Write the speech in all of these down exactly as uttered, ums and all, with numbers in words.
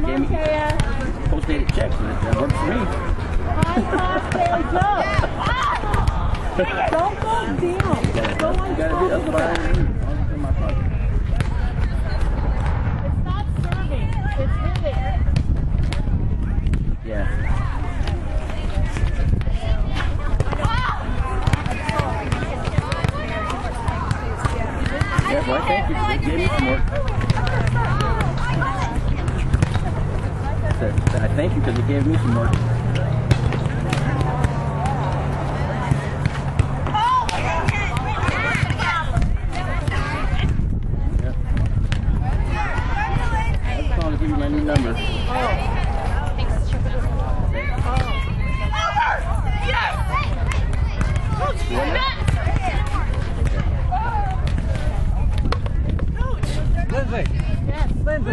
gave me post-dated checks, and that works for me. Don't go down. Go on. You gotta do that's what I do. In my pocket. It's not serving. It's hitting. Yeah. Yeah, well, thank you. They gave me some work. I thank you because it gave me some work. Give you my new number. Oh. Yes! Coach, Lindsay. Yes, Lindsay.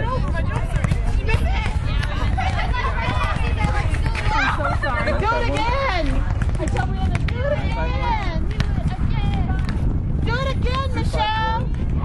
I'm so sorry. Do it again. I told me to do it again. Do it again, Michelle.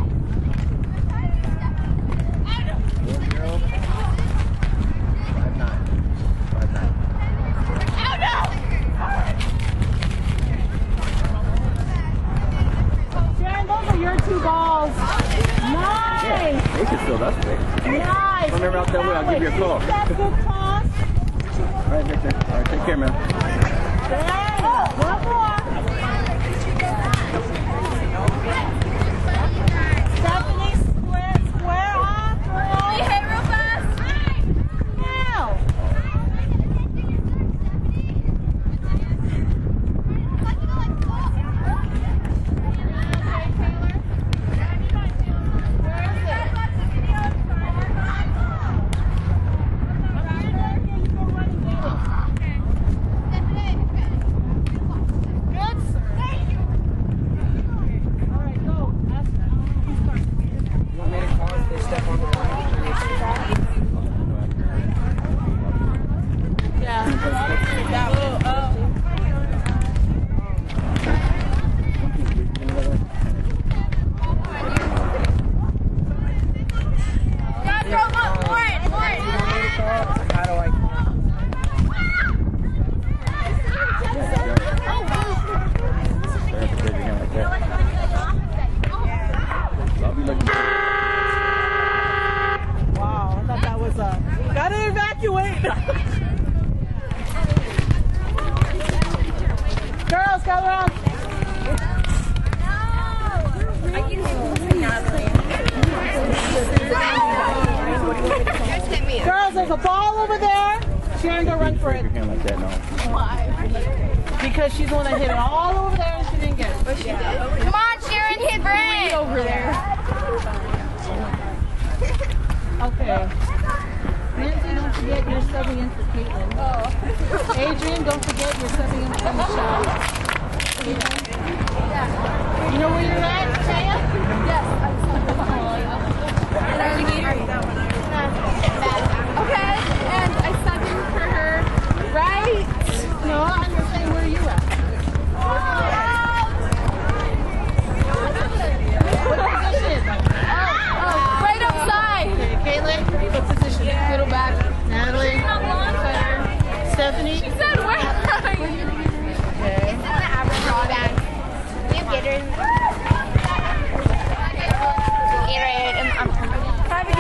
Your two balls. Nice. Yeah, they can still that's big. Nice. Remember out that way, I'll give you a call. That's good toss. All right, Victor. All right, take care, man. There. One more. Stephanie, square, square off, girl. We hit real fast. Now. Girls, go around. Girls, there's a ball over there. Sharon, go run for it. Like that, no. Why? Because she's the one that hit it all over there and she didn't get it. But she did. Come on, Sharon, hit Brent. Over there. Okay. Lindsay, don't forget you're subbing in for Caitlin. Oh. Adrian, don't forget you're subbing in for Michelle. Yeah. You know where you're at, Taya? Yes. Okay, and I subbed in for her, right? No, I'm just saying, where are you at? What position? Oh, oh, right outside. Okay, Caitlin, what position? Middle back. Natalie. Stephanie. She said, where are you? Okay. It's in the average drawback. We have Gatorade. Gatorade. I'm, I'm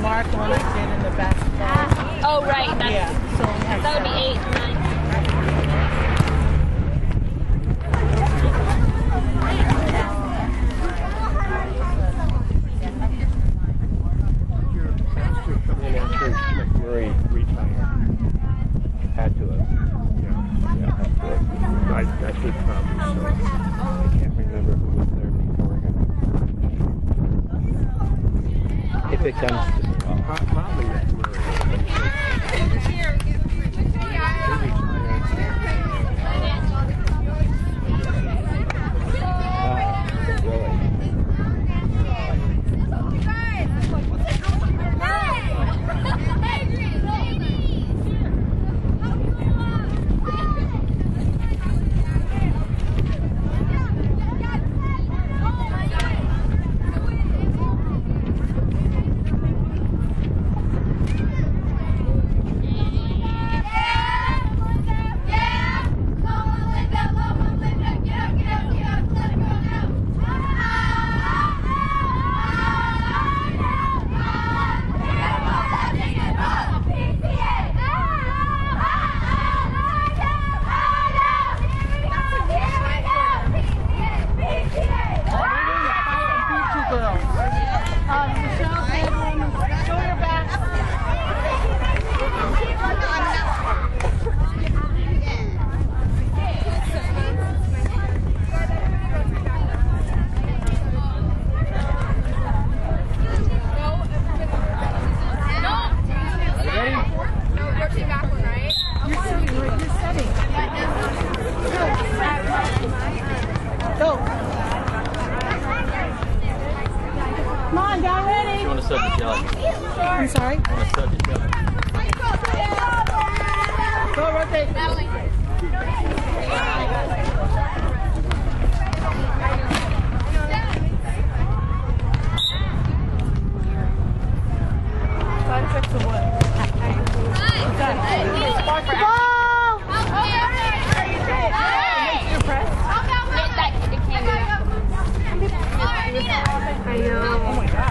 mark the one I did in the basketball. Oh, right. That's, Yeah. So we have that would be seven. eight, nine. Murray retired. Had to have. Yeah, yeah, had to have. I, I should probably, so I can't remember who was there before him. If it comes to uh, probably that's Murray. I'm sorry? Go rotate. Side effects of what? Spark the ball! Your press? I know. Oh my god.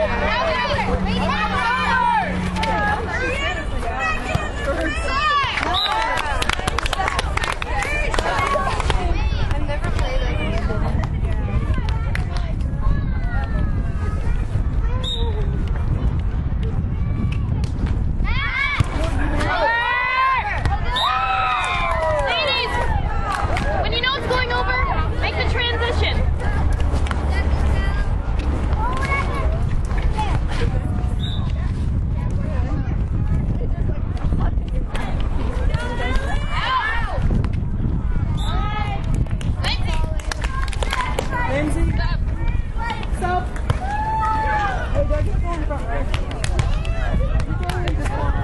I've never played it. Ladies, when you know it's going over, make the transition. Lindsay. Stop. Hey, don't get going front right. You're going in this corner.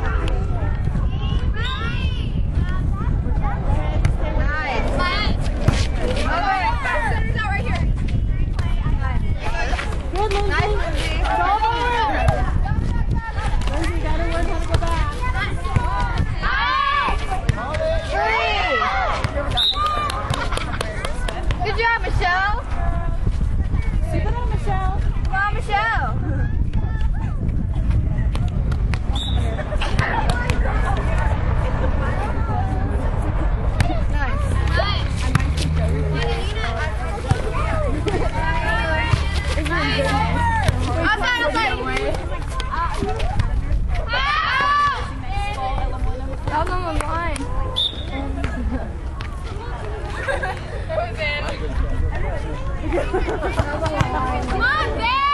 Good, Lindsay. It's over. Lindsay, you gotta learn how to go back. Good job, Michelle. Keep it up, Michelle. Come on, Michelle. Nice. Outside, outside. That was on the line. Come on, Ben.